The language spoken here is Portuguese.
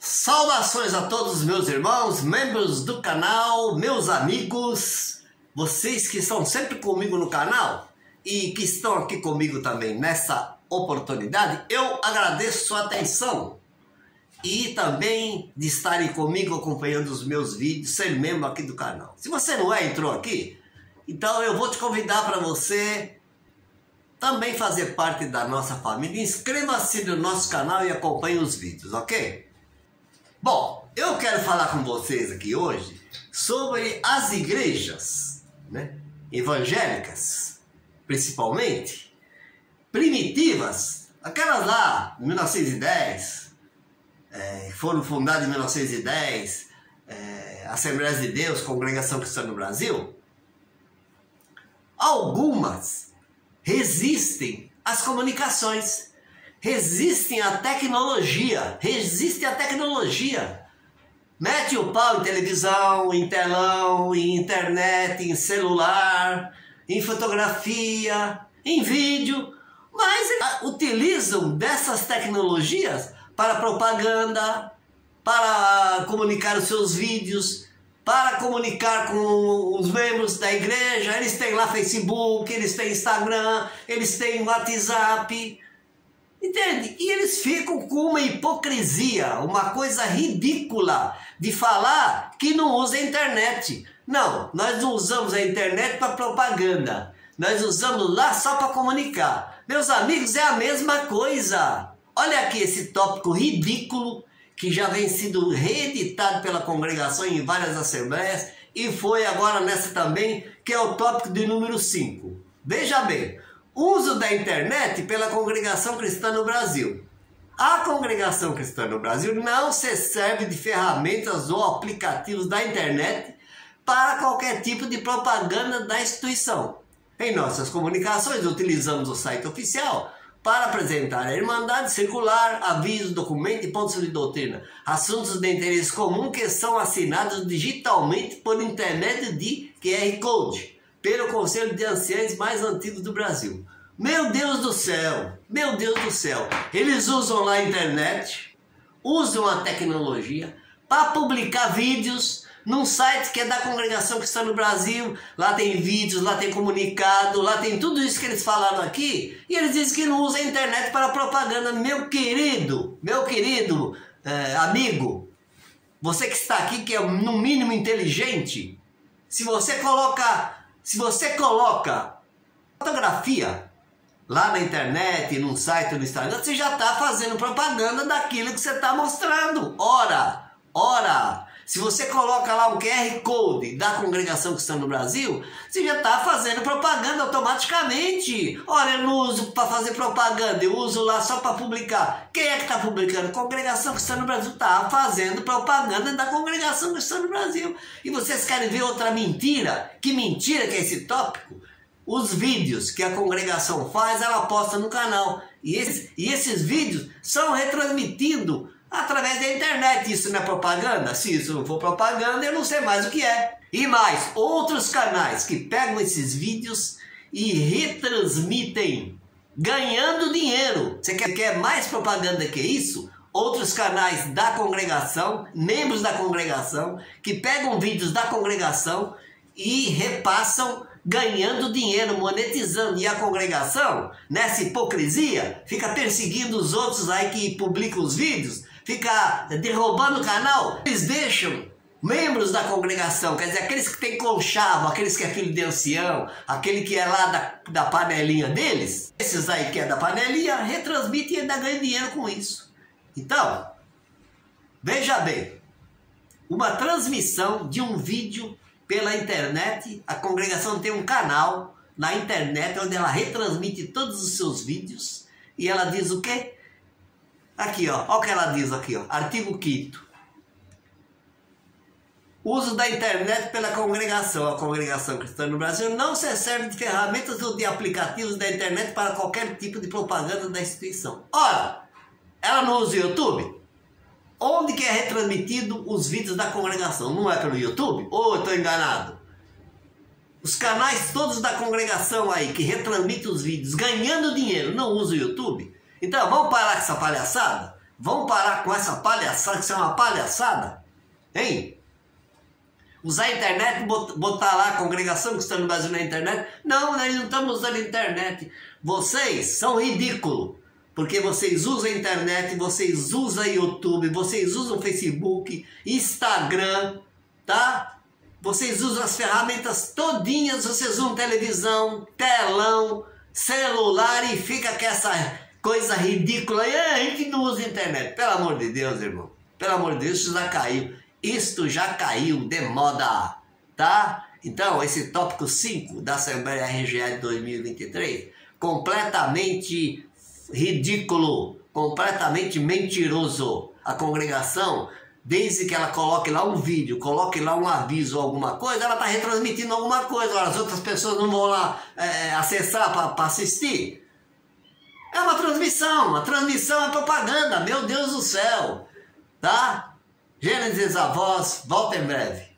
Saudações a todos os meus irmãos, membros do canal, meus amigos, vocês que estão sempre comigo no canal e que estão aqui comigo também nessa oportunidade. Eu agradeço sua atenção e também de estarem comigo acompanhando os meus vídeos, ser membro aqui do canal. Se você não entrou aqui, então eu vou te convidar para você também fazer parte da nossa família. Inscreva-se no nosso canal e acompanhe os vídeos, ok? Bom, eu quero falar com vocês aqui hoje sobre as igrejas, evangélicas, principalmente, primitivas, aquelas lá, 1910, foram fundadas em 1910, Assembleias de Deus, Congregação Cristã no Brasil. Algumas resistem às comunicações, resistem à tecnologia, Mete o pau em televisão, em telão, em internet, em celular, em fotografia, em vídeo, mas utilizam dessas tecnologias para propaganda, para comunicar os seus vídeos, para comunicar com os membros da igreja. Eles têm lá Facebook, eles têm Instagram, eles têm WhatsApp, entende? E eles ficam com uma hipocrisia, uma coisa ridícula de falar que não usa a internet. Não, nós não usamos a internet para propaganda, nós usamos lá só para comunicar. Meus amigos, é a mesma coisa. Olha aqui esse tópico ridículo que já vem sido reeditado pela congregação em várias assembleias e foi agora nessa também, que é o tópico de número 5. Veja bem, uso da internet pela Congregação Cristã no Brasil. A Congregação Cristã no Brasil não se serve de ferramentas ou aplicativos da internet para qualquer tipo de propaganda da instituição. Em nossas comunicações, utilizamos o site oficial para apresentar a Irmandade circular, avisos, documentos e pontos de doutrina, assuntos de interesse comum que são assinados digitalmente por intermédio de QR Code, pelo Conselho de Anciães mais antigo do Brasil. Meu Deus do céu, eles usam lá a internet, usam a tecnologia para publicar vídeos num site que é da Congregação Cristã no Brasil. Lá tem vídeos, lá tem comunicado, lá tem tudo isso que eles falaram aqui, e eles dizem que não usam a internet para propaganda. Meu querido amigo, você que está aqui, que é no mínimo inteligente, se você coloca fotografia lá na internet, num site, no Instagram, você já está fazendo propaganda daquilo que você está mostrando. Ora, se você coloca lá um QR Code da Congregação Cristã no Brasil, você já está fazendo propaganda automaticamente. Olha, eu não uso para fazer propaganda, eu uso lá só para publicar. Quem é que está publicando? Congregação Cristã no Brasil está fazendo propaganda da Congregação Cristã no Brasil. E vocês querem ver outra mentira? Que mentira que é esse tópico? Os vídeos que a congregação faz, ela posta no canal. E esses vídeos são retransmitidos através da internet. Isso não é propaganda? Se isso não for propaganda, eu não sei mais o que é. E mais, outros canais que pegam esses vídeos e retransmitem, ganhando dinheiro. Você quer mais propaganda que isso? Outros canais da congregação, membros da congregação, que pegam vídeos da congregação e repassam, ganhando dinheiro, monetizando. E a congregação, nessa hipocrisia, fica perseguindo os outros aí que publicam os vídeos, fica derrubando o canal. Eles deixam membros da congregação, quer dizer, aqueles que têm conchavo, aqueles que é filho de ancião, aquele que é lá da panelinha deles, esses aí que é da panelinha, retransmitem e ainda ganham dinheiro com isso. Então, veja bem, uma transmissão de um vídeo pela internet, a congregação tem um canal na internet onde ela retransmite todos os seus vídeos e ela diz o quê? Aqui, ó, olha o que ela diz aqui, ó, artigo 5º. Uso da internet pela congregação. A Congregação Cristã no Brasil não se serve de ferramentas ou de aplicativos da internet para qualquer tipo de propaganda da instituição. Ora, ela não usa o YouTube? Onde que é retransmitido os vídeos da congregação? Não é pelo YouTube? Ou eu estou enganado? Os canais todos da congregação aí que retransmitem os vídeos ganhando dinheiro não usam o YouTube? Então vamos parar com essa palhaçada? Vamos parar com essa palhaçada, que isso é uma palhaçada? Hein? Usar a internet, botar lá a congregação que está no Brasil na internet. Não, nós não estamos usando a internet. Vocês são ridículos. Porque vocês usam a internet, vocês usam YouTube, vocês usam Facebook, Instagram, tá? Vocês usam as ferramentas todinhas, vocês usam televisão, telão, celular e fica com essa coisa ridícula. E a gente não usa a internet. Pelo amor de Deus, irmão. Pelo amor de Deus, isso já caiu. Isto já caiu de moda, tá? Então, esse tópico 5 da Assembleia RGE de 2023, completamente ridículo, completamente mentiroso. A congregação, desde que ela coloque lá um vídeo, coloque lá um aviso ou alguma coisa, ela está retransmitindo alguma coisa. Agora, as outras pessoas não vão lá acessar para assistir. É uma transmissão é propaganda, meu Deus do céu, tá? Gênesis Avós, volta em breve.